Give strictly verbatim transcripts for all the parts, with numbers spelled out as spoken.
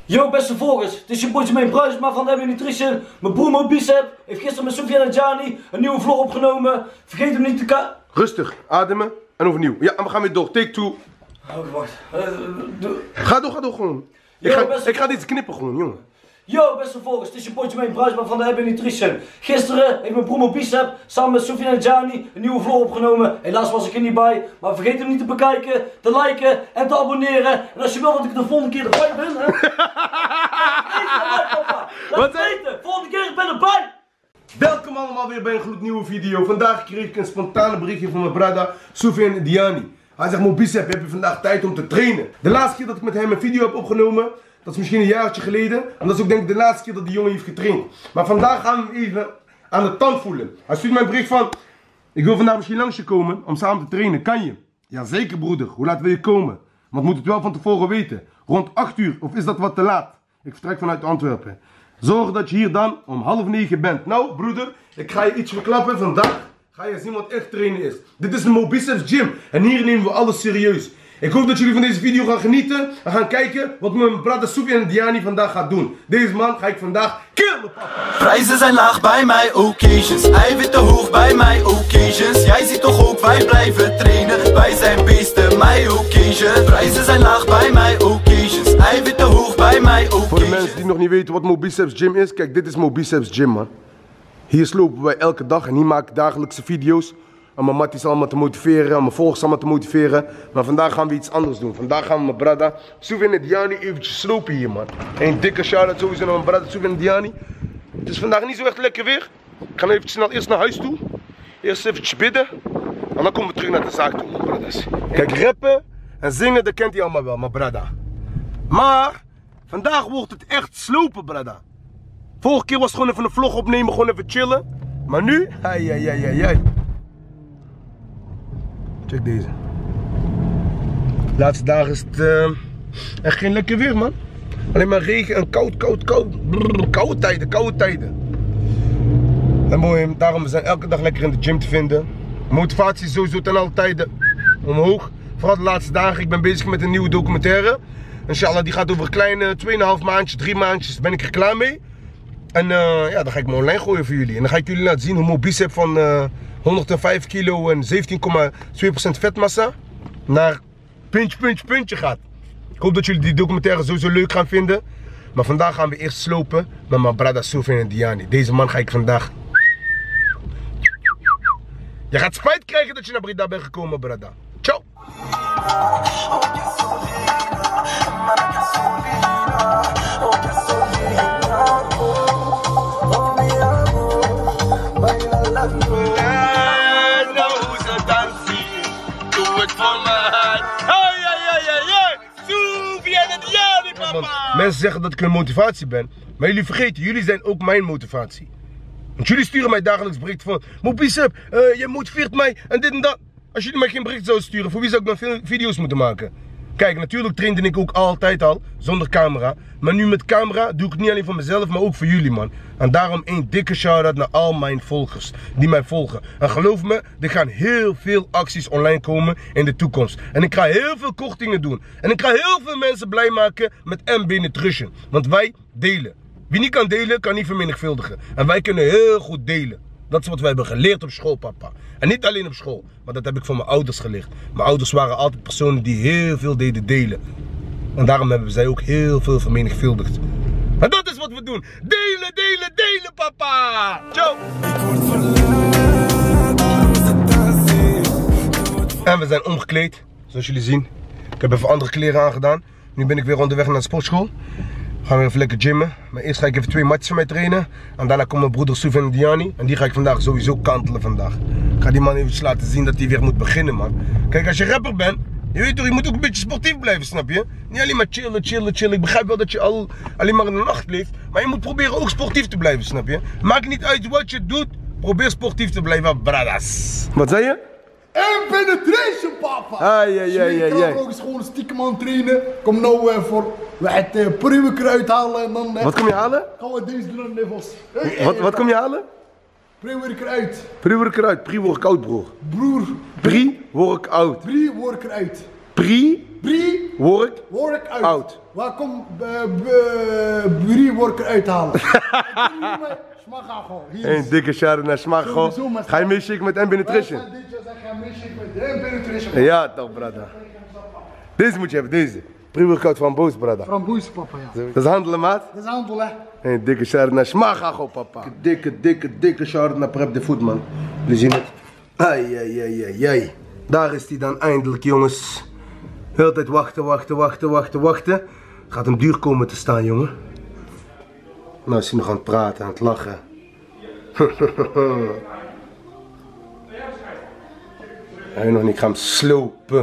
Yo beste volgers, het is je boytje mijn Bruisma van de M B Nutrition. Mijn broer Mo Bicep heeft gisteren met Soufiane en Gianni een nieuwe vlog opgenomen. Vergeet hem niet te ka... Rustig, ademen en overnieuw. Ja, en we gaan weer door. Take two. Oh, wacht. Uh, ga door, ga door gewoon. Ik, Yo, ga, ik ga dit knippen gewoon, jongen. Yo beste volgers, het is je boytje mijn Bruisma van de M B Nutrition. Gisteren heeft mijn broer Mo Bicep samen met Soufiane en Gianni een nieuwe vlog opgenomen. Helaas was ik er niet bij, maar vergeet hem niet te bekijken, te liken en te abonneren. En als je wil dat ik de volgende keer erbij ben, hè. Laat het weten, volgende keer ik ben erbij! Welkom allemaal weer bij een gloednieuwe video. Vandaag kreeg ik een spontane berichtje van mijn brada Soufiane en Gianni. Hij zegt: Mo Bicep, heb je vandaag tijd om te trainen? De laatste keer dat ik met hem een video heb opgenomen, dat is misschien een jaartje geleden. En dat is ook denk ik de laatste keer dat die jongen heeft getraind. Maar vandaag gaan we hem even aan de tand voelen. Hij stuurt mij een bericht van: ik wil vandaag misschien langs je komen om samen te trainen. Kan je? Jazeker broeder, hoe laat wil je komen? Want moet het wel van tevoren weten. Rond acht uur, of is dat wat te laat? Ik vertrek vanuit Antwerpen. Zorg dat je hier dan om half negen bent. Nou broeder, ik ga je iets verklappen. Vandaag ga je zien wat echt trainen is. Dit is de Mo Bicep Gym en hier nemen we alles serieus. Ik hoop dat jullie van deze video gaan genieten en gaan kijken wat mijn brada Soufiane en Gianni vandaag gaat doen. Deze man ga ik vandaag killen, papa. Prijzen zijn laag bij mij, occasions. Eiwitten hoog bij mij, occasions. Jij ziet toch ook, wij blijven trainen. Wij zijn beesten, mij occasions. Prijzen zijn laag bij mij, occasions. Eiwitten hoog bij mij, occasions. Voor de mensen die nog niet weten wat Mo Bicep Gym is, kijk, dit is Mo Bicep Gym, man. Hier slopen wij elke dag en hier maak ik dagelijkse video's. Om mijn matties allemaal te motiveren, om mijn volgers allemaal te motiveren. Maar vandaag gaan we iets anders doen. Vandaag gaan we mijn brada Soufiane en Gianni eventjes slopen hier, man. Een dikke shout-out sowieso naar mijn brada Soufiane en Gianni. Het is vandaag niet zo echt lekker weer. Ik ga even snel eerst naar huis toe. Eerst eventjes bidden. En dan komen we terug naar de zaak toe, mijn bradas. Kijk, rappen en zingen, dat kent hij allemaal wel, mijn brada. Maar vandaag wordt het echt slopen, brada. Vorige keer was het gewoon even een vlog opnemen, gewoon even chillen. Maar nu, ai, ai, ai, ai, ai. Check deze. De laatste dagen is het uh, echt geen lekker weer, man. Alleen maar regen en koud, koud, koud. Brrr, koude tijden, koude tijden. En mooi, daarom zijn we elke dag lekker in de gym te vinden. Motivatie is sowieso ten alle tijden omhoog. Vooral de laatste dagen. Ik ben bezig met een nieuwe documentaire. Inshallah, die gaat over een kleine twee komma vijf maandjes, drie maandjes. Ben ik er klaar mee. En uh, ja, dan ga ik me online gooien voor jullie. En dan ga ik jullie laten zien hoe Mo Bicep van uh, honderdvijf kilo en zeventien komma twee procent vetmassa naar puntje, puntje, puntje gaat. Ik hoop dat jullie die documentaire sowieso leuk gaan vinden. Maar vandaag gaan we eerst slopen met mijn brada Soufiane en Gianni. Deze man ga ik vandaag... Je gaat spijt krijgen dat je naar Breda bent gekomen, brada. Ciao! Mensen zeggen dat ik een motivatie ben, maar jullie vergeten, jullie zijn ook mijn motivatie. Want jullie sturen mij dagelijks berichten van: Mo Bicep, uh, jij motiveert mij en dit en dat. Als jullie mij geen bericht zouden sturen, voor wie zou ik dan video's moeten maken? Kijk, natuurlijk trainde ik ook altijd al, zonder camera. Maar nu met camera doe ik het niet alleen voor mezelf, maar ook voor jullie, man. En daarom een dikke shout-out naar al mijn volgers die mij volgen. En geloof me, er gaan heel veel acties online komen in de toekomst. En ik ga heel veel kortingen doen. En ik ga heel veel mensen blij maken met M B Nutrition. Want wij delen. Wie niet kan delen, kan niet vermenigvuldigen. En wij kunnen heel goed delen. Dat is wat wij hebben geleerd op school, papa. En niet alleen op school, maar dat heb ik van mijn ouders geleerd. Mijn ouders waren altijd personen die heel veel deden delen. En daarom hebben zij ook heel veel vermenigvuldigd. En dat is wat we doen. Delen, delen, delen, papa. Ciao. En we zijn omgekleed, zoals jullie zien. Ik heb even andere kleren aangedaan. Nu ben ik weer onderweg naar de sportschool. Gaan we even lekker gymmen. Maar eerst ga ik even twee matjes van mij trainen. En daarna komt mijn broeder Soufiane en Gianni. En die ga ik vandaag sowieso kantelen vandaag. Ik ga die man even laten zien dat hij weer moet beginnen, man. Kijk, als je rapper bent, je weet toch, je moet ook een beetje sportief blijven, snap je? Niet alleen maar chillen, chillen, chillen. Ik begrijp wel dat je al alleen maar in de nacht leeft. Maar je moet proberen ook sportief te blijven, snap je? Maakt niet uit wat je doet. Probeer sportief te blijven, bradas. Wat zei je? M B Nutrition, papa! Ai, ai, ai, ai, ai. Ik ga ook gewoon stiekem aan trainen. Kom nou uh, voor het uh, pruwenkruid halen en dan... Uh, wat kom je halen? Gaan we deze doen aan de vast. Hey, wat, wat kom je halen? Pruwenkruid. Pruwenkruid, pre-workout, broer. Broer. Pre-workout. Pre-workout. Pre. Pre. Work. Work uit. Out. Waar komt Pre worker uithalen? Smachago. Een dikke shout naar Smachago. Ga je meeshaken met M B Nutrition? Ja toch, brada. Deze moet je hebben, deze. Pre-workout van Boos, brada. Van Boos, papa, ja. Dat is handelen, maat? Dat is handelen. Een dikke shout naar Smachago, papa. Dikke, dikke, dikke shout naar Prep de Food, man. Jullie zien het. Ai, ai, ai, ai, ai. Daar is hij dan eindelijk, jongens. Heel tijd wachten, wachten, wachten, wachten, wachten. Gaat hem duur komen te staan, jongen. Nou is hij nog aan het praten, aan het lachen. Hij nog niet, ik ga hem slopen.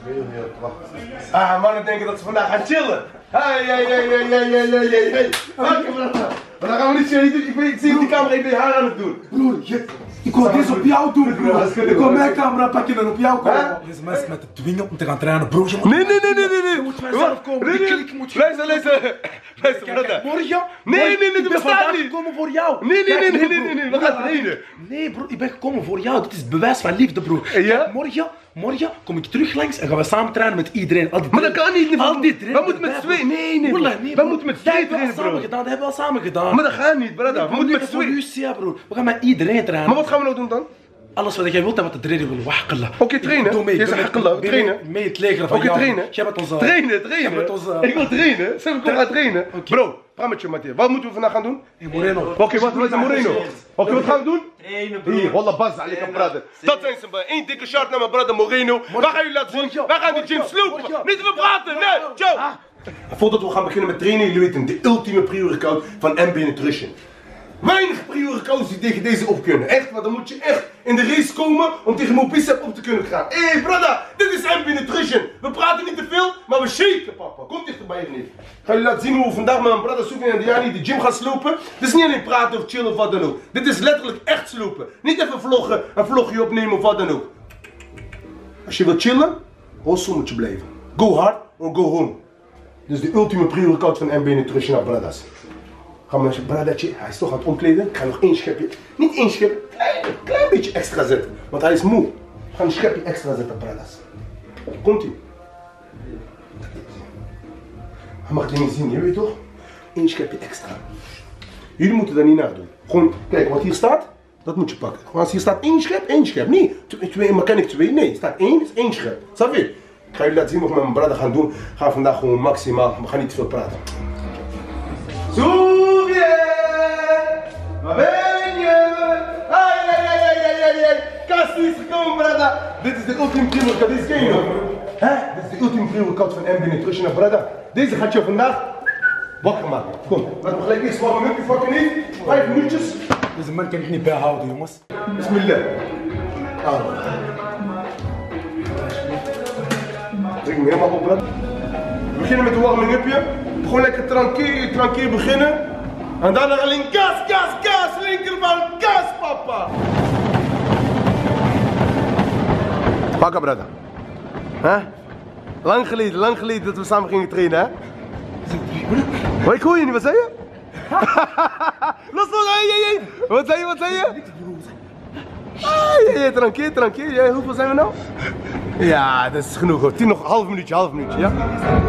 Ah, mannen denken dat ze vandaag gaan chillen. Hey, hey, hey, hey, hey, hey, hey, hey, hey. Maar dan gaan we niet chillen. Ik, ik, ik zie op die camera, ik ben je haar aan het doen. Broer, je, ik wil dit op jou doen, broer. Ik wil mijn camera pakken en op jou komen. Deze mensen met te dwingen om te gaan trainen, broer. Nee, nee, nee, nee, nee, nee. Je moet zelf komen, die klik moet je... Luister, luister. Luister, brother. Morgen? Nee, nee, nee, dat bestaat niet. Ik ben gekomen voor jou. Nee, nee, nee, nee, nee, nee, we gaan trainen. Nee, broer, ik ben gekomen voor jou. Dit is bewijs van liefde, broer. Ja? Morgen, morgen kom ik terug langs en gaan we samen trainen met iedereen. Al die Maar dat kan niet. Al die trainen. We moeten met twee. Nee, nee. We moeten met twee trainen, bro. Dat hebben we al samen gedaan. Maar dat gaat niet, brother. We moeten met twee. Ja, broer. We gaan met iedereen trainen. Maar wat gaan we nou doen dan? Alles wat jij wilt en wat de trainer wil wakkelen. Oké, trainen. Doe mee. Je zegt wakkelen. Trainen. Mee het leger van Oké, jou. trainen. Jij bent onze... Trainen, trainen. Ik wil trainen. Zeg ik, kom gaan trainen. Bro, praat met je, Mathieu. Wat moeten we vandaag gaan doen? Moreno. Oké, wat is Moreno? Oké, wat gaan we doen? Trainen, broer. Hier, wallah bas, je kan praten. Dat zijn ze, man. Eén dikke shout naar mijn brother Moreno. Wij gaan jullie laten zien. Wij gaan die gym slopen. Niet te praten, nee. Ciao. Voordat we gaan beginnen met trainen, jullie weten, de ultieme pre-workout van M B Nutrition. Weinig pre-workouts die tegen deze op kunnen. Echt, want dan moet je echt in de race komen om tegen mijn bicep op te kunnen gaan. Hé, hey, brother, dit is M B Nutrition. We praten niet te veel, maar we shaken, papa. Kom dichterbij, hier neer. Ik ga jullie laten zien hoe we vandaag met mijn brother Soufiane en Diani de gym gaan slopen. Dit is niet alleen praten of chillen of wat dan ook. Dit is letterlijk echt slopen. Niet even vloggen, een vlogje opnemen of wat dan ook. Als je wilt chillen, also moet je blijven. Go hard or go home. Dus de ultieme pre-workout van M B Nutrition naar brothers. Ga maar brothertje, hij is toch aan het omkleden. Ik ga nog één schepje, niet één schepje, klein, klein beetje extra zetten. Want hij is moe. Ik ga een schepje extra zetten, brothers. Komt ie. Hij mag het niet zien, je weet toch? Eén schepje extra. Jullie moeten dat niet nadoen. Gewoon, kijk, wat hier staat, dat moet je pakken. Gewoon als hier staat één schep, één schep. Niet twee, maar ken ik twee? Nee, er staat één, is één schep. Snap je? Ik ga jullie laten zien wat we met mijn brother gaan doen. Ga vandaag gewoon maximaal, we gaan niet te veel praten. Soufiane, waar ben je? Ai, ai, ai, ai, ai, ai, ai. Kast is gekomen, brother. Dit is de ultieme pre-workout, deze ken je nog. Hè? Dit is de ultieme pre-workout van M B Nutrition, brother. Deze gaat je vandaag wakker maken. Kom, laten we gelijk eens warm up, fucking niet. Vijf minuutjes. Deze man kan ik niet bijhouden, jongens. Bismillah. Ah. Drink me helemaal op, brother. We beginnen met een warming upje. Gewoon lekker tranquil, tranquil beginnen. En dan alleen gas, gas, gas, linkerbaan, gas, papa. Pakka, brother. Huh? Lang geleden, lang geleden dat we samen gingen trainen, hè? Wat, ik hoor je niet, wat zei je? Los, los, hey, hey, hey. Wat zei je, wat zei je? Hey, hey, tranquil, tranquil. Jij, hoeveel zijn we nou? Ja, dat is genoeg hoor. Tien nog, half minuutje, half minuutje, ja?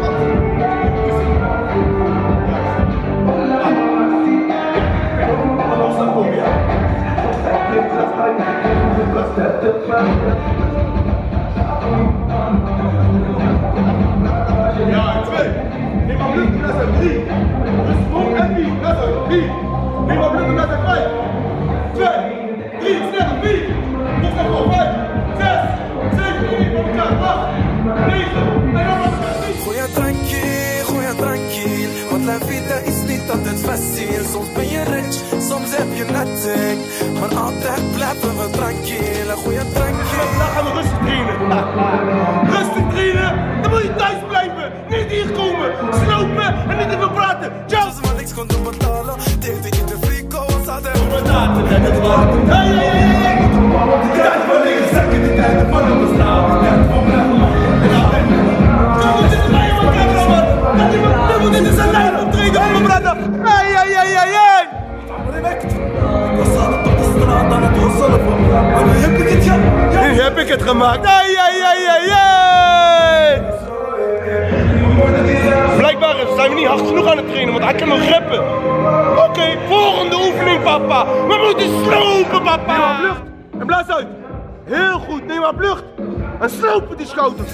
Ja, twee. Neem maar minuten, dat zijn drie. Dus hoog en vier, dat zijn vier. Neem maar minuten, dat zijn vijf. Twee, drie, snel, vier. Nog nog voor vijf, zes, zeven, één, voor elkaar, acht, negen, en dan was het niet. Gooi je tranquil, gooi je tranquil. Want la vida is niet altijd facile. Soms ben je rich, soms heb je nothing. Maar altijd blijven we tranquil. Gooi je tranquil. Vandaag gaan we rustig trainen. Rustig trainen, dan moet je thuis blijven. Niet hier komen, slopen en niet even praten. Ciao! Als we niks kon doen betalen, deed ik in de frico. Als hadden we Betaten en het water. Hey, hey, hey, hey! De tijd van negen zakken, de tijd van een bestaan. Dit is een lijn van trainen van mijn brother. Hey, hey, hey, hey, hey! Nu heb ik het gemaakt. Hey, hey, hey, hey, hey! niet hard genoeg aan het trainen, want hij kan nog rappen. Oké, okay, volgende oefening, papa. We moeten slopen, papa. Neem maar vlucht en blaas uit. Heel goed, neem maar vlucht. En slopen die schouders.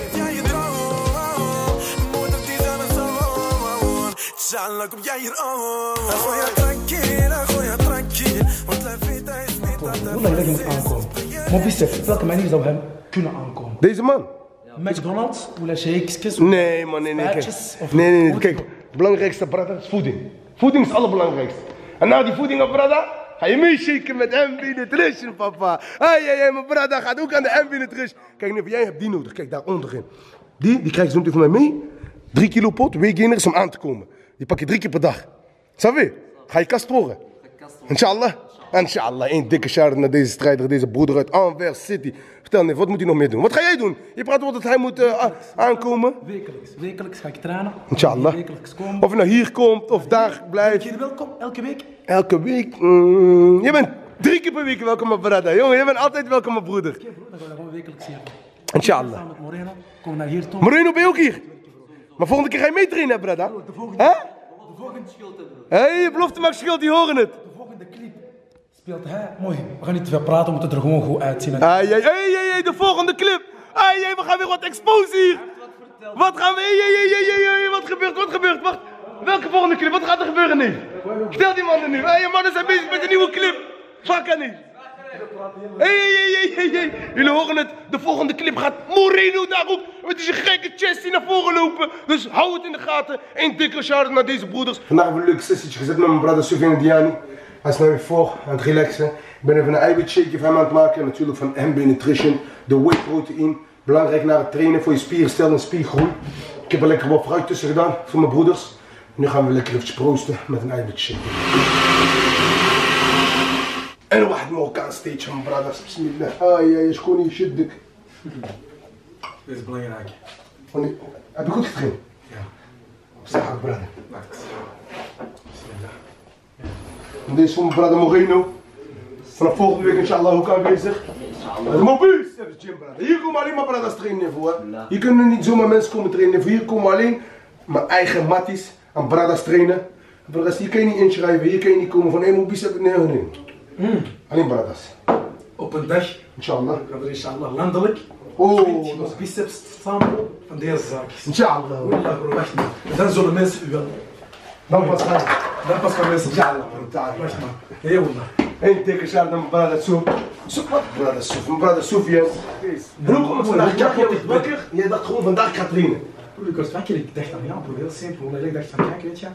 Hoe lang dat je moet aankomen? Maar besef, welke manier zou hem kunnen aankomen? Deze man? McDonald's, poulet shakes, nee man, nee, nee, kijk. Nee, nee, nee, kijk. Het belangrijkste, brada, is voeding. Voeding is het allerbelangrijkste. En na die voeding, brada, ga je meeshaken met M B Nutrition, papa. Hey, hey, hey, mijn brada gaat ook aan de M B Nutrition. Kijk, nu, jij hebt die nodig. Kijk, daar onderin. Die, die krijg je zo meteen van mij mee. Drie kilo pot, weekgainer is om aan te komen. Die pak je drie keer per dag. Savi, ga je kast horen. Inshallah. Inshallah, één dikke shout naar deze strijder, deze broeder uit Anvers City. Vertel me, wat moet hij nog meer doen? Wat ga jij doen? Je praat over dat hij moet uh, aankomen. Wekelijks, wekelijks ga ik trainen. Inshallah. Wekelijks komen. Of je nou hier komt of daar blijft. Ben je welkom, elke week? Elke week? Mm, je bent drie keer per week welkom, mijn brada. Jongen, je bent altijd welkom, mijn broeder. Oké bro, dan gaan we gewoon wekelijks hier. Inshallah. Samen met Moreno, komen naar hier toe. Moreno, ben je ook hier? Maar volgende keer ga je meetrainen, brada. De volgende, Huh? de volgende schild hebben. Hé, hey, je belofte maakt schild, die horen het. De volgende clip speelt hij. Mooi, we gaan niet te veel praten, we moeten er gewoon goed uitzien. Hé, hé, hé, de volgende clip. Hé, hé, we gaan weer wat exposen hier. Wat gaan we, hé, hé, hé, hé, wat gebeurt, wat gebeurt, wacht. Welke volgende clip, wat gaat er gebeuren nu? Vertel die mannen nu. Hé, hey, mannen zijn bezig met een nieuwe clip. Fuck aan niet. Hé, hé, hé, hé, jullie horen het, de volgende clip gaat Moreno daar ook met die gekke chestie naar voren lopen. Dus hou het in de gaten. Eén dikke shout-out naar deze broeders. Vandaag hebben we een leuk sessietje gezet met mijn brother Soufiane Diani. Hij is nu weer voor aan het relaxen. Ik ben even een eiwitsshake van hem aan het maken. Natuurlijk van M B Nutrition, de whey protein. Belangrijk na het trainen voor je spierherstel en spiergroei. Ik heb er lekker wat fruit tussen gedaan voor mijn broeders. Nu gaan we lekker eventjes proosten met een eiwitshake. En een wacht Marokkaan stage van brothers. Bismillah. Ah ja, je schoon niet shit dik. Dit is belangrijk. Oh, nee. Heb je goed getraind? Ja. Zeg ik, brother. Wacht. Deze is voor mijn brother Moreno. Vanaf volgende week inshallah ook aanwezig. De mobies! Hier komen alleen maar brothers trainen voor. Hier kunnen niet zomaar mensen komen trainen voor. Hier komen alleen mijn eigen matties aan brothers trainen. Brothers, hier kan je niet inschrijven. Hier kan je niet komen van één mobies heb ik nee, nee. Mm. Alleen brothers. Op een dag inshallah. gaan we inshallah landelijk. Oh, ons biceps sample van deze zaakjes. Inshallah. Wallah bro, wacht maar. Dan zullen mensen u wel. Dan pas gaan. Dan pas gaan mensen. Inshallah. Wacht maar. Heel wallah. Eén dikke shout naar mijn brother Soef. Soef wat? Brother Soef. Mijn brother Soufiane. Broer, kom vandaag. Jij wordt wakker. Jij dacht gewoon vandaag ik ga trainen. Broer, ik was wakker. Ik dacht van ja, bro, heel simpel. Ik dacht van kijk, weet je.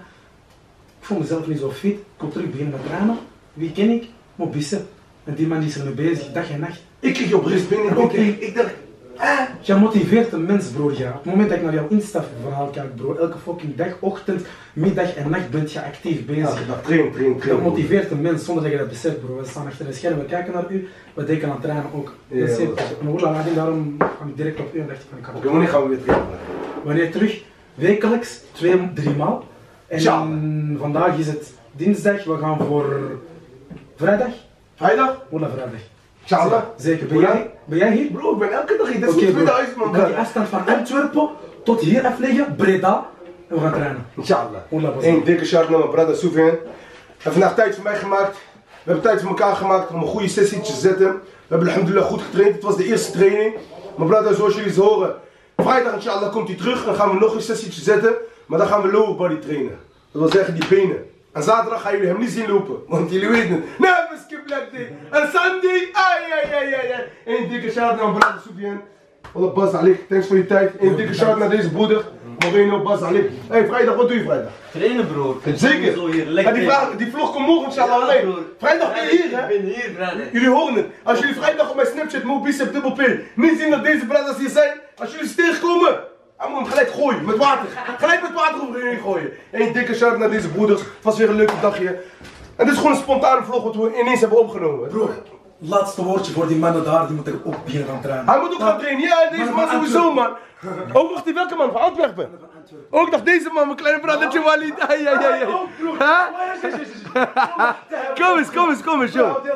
Ik voel mezelf niet zo fit. Ik kon terug beginnen met trainen. Wie ken ik? Mijn bicep. En die man die is er mee bezig, dag en nacht. Ik kreeg je op rust binnen. Oké. Ik, ik dacht, ah. Jij motiveert een mens, broer. Ja. Op het moment dat ik naar jouw Insta-verhaal kijk, bro, elke fucking dag, ochtend, middag en nacht bent je actief bezig. Elke dag trainen, trainen, Je trainen. motiveert een mens zonder dat je dat beseft, bro. We staan achter de schermen, we kijken naar u, we denken aan trainen ook. Ja, Dat is simpel. En hoe lang daarom kwam ik direct op u en dacht ik van ik ga Oké, wanneer gaan we weer trainen? Wanneer terug? Wekelijks, twee, drie maal. En Tja. vandaag is het dinsdag, we gaan voor vrijdag. Vrijdag? Ola vrijdag. Inshallah. Zeker. Ben jij, ben jij hier? Bro, ik ben elke dag hier. Dat is Oké, niet bro. tweeduizend man. Dan die afstand van Antwerpen tot hier afleggen, Breda. En we gaan trainen. Inshallah. Ola, was Eén dikke shout naar mijn brother Soufiane. Hij heeft vandaag tijd voor mij gemaakt. We hebben tijd voor elkaar gemaakt om een goede sessietje te zetten. We hebben alhamdulillah goed getraind. Het was de eerste training. Mijn brother, zoals jullie zo horen, vrijdag inshallah komt hij terug en dan gaan we nog een sessietje zetten. Maar dan gaan we lower body trainen. Dat wil zeggen die benen. En zaterdag gaan jullie hem niet zien lopen, want jullie weten het. Nee, we skip black day. En Sunday, ai ai ai ai ai. Eén dikke shout naar mijn brother Soufiane. Wallah, Bas Alik, thanks voor je tijd. Eén dikke shout naar deze broeder. Moreno, Bas Alik. Hey, vrijdag, wat doe je vrijdag? Trainen broer. Zeker. Zo hier, En lekker. die, vraag, die vlog komt morgen inshallah Ja, alleen. broer. Vrijdag ben je hier, hè? Ik ben hier, vrijdag. Jullie horen het. Als jullie vrijdag op mijn Snapchat, Mo Bicep Double P, niet zien dat deze brothers hier zijn, als jullie ze tegenkomen, dan moet je hem gelijk gooien, met water. Gelijk met water overheen gooien. Eén dikke shout naar deze broeders. Het was weer een leuke dagje. En dit is gewoon een spontane vlog wat we ineens hebben opgenomen. Broer, laatste woordje voor die mannen daar, die moeten ook beginnen gaan trainen. Hij moet ook gaan trainen. Ja, deze Maar man van sowieso, man. Oh, wacht, die welke man? Van Antwerpen? Oh, ik dacht deze man, mijn kleine brothertje Walid. Ai, ai, ai, ai. Huh? Kom eens, kom eens, kom eens, joh.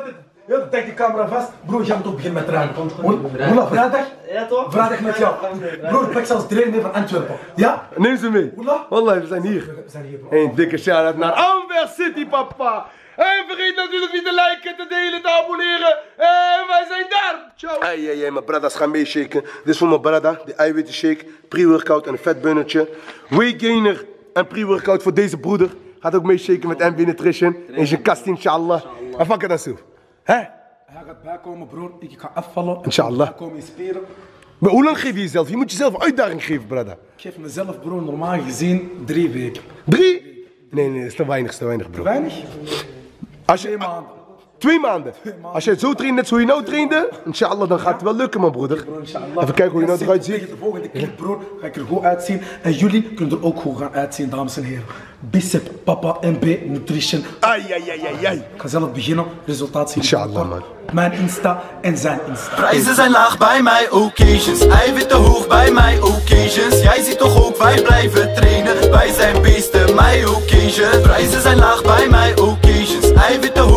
Ja, dan trek die camera vast. Broer, jij moet ook beginnen met trainen. Oela, vrijdag? Ja toch? Vrijdag met jou. Broer, ik ben zelfs trainer van Antwerpen. Ja? Neem ze mee. Oela? Wallahi, we zijn hier. We zijn hier, bro. Een dikke shout-out naar Amber City, papa. En vergeet natuurlijk niet te liken, te delen, te abonneren. En wij zijn daar. Ciao. Hey, hey, hey, mijn bradas gaan meeshaken. Dit is voor mijn brada, de eiwitten shake, pre-workout en een vetbunnetje. Weight gainer en pre-workout voor deze broeder. Gaat ook meeshaken met M B Nutrition. In zijn kast, inshallah. En fuck het dan zo. Hè? Hij gaat bijkomen, broer. Ik ga afvallen. Inshallah. Ik ga komen inspireren. Maar hoe lang geef je jezelf? Je moet jezelf een uitdaging geven, brada. Ik geef mezelf, broer, normaal gezien drie weken. Drie? Nee, nee, dat is te weinig, is te weinig, bro. Weinig? Als je, Twee maanden. Twee maanden. Als je het zo traint, net zoals je nou trainde, inshallah, dan gaat het wel lukken, man, broeder. Even kijken hoe je nou eruit ziet. De volgende clip, broer, ga ik er goed uitzien. En jullie kunnen er ook goed gaan uitzien, dames en heren. Bicep, papa, M B Nutrition. Ai, ai, ai, ai, ai. Ik ga zelf beginnen, resultaat zien. Inshallah, man. Mijn Insta en zijn Insta. Prijzen zijn laag bij mij, occasions. Eiwitten hoog bij mij, occasions. Jij ziet toch ook, wij blijven trainen. Wij zijn beesten, mij occasions. Prijzen zijn laag bij mij, occasions. Eiwitten hoog.